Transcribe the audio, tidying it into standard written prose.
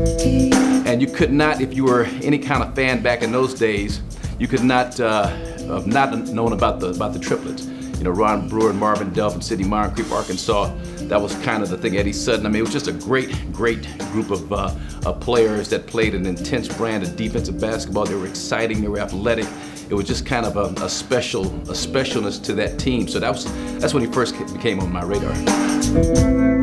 And you could not, if you were any kind of fan back in those days, you could not have not known about the triplets. You know, Ron Brewer and Marvin Delp and Sidney Moncrief, Arkansas. That was kind of the thing. Eddie Sutton. I mean, it was just a great group of players that played an intense brand of defensive basketball. They were exciting. They were athletic. It was just kind of a specialness to that team. So that's when he first became on my radar.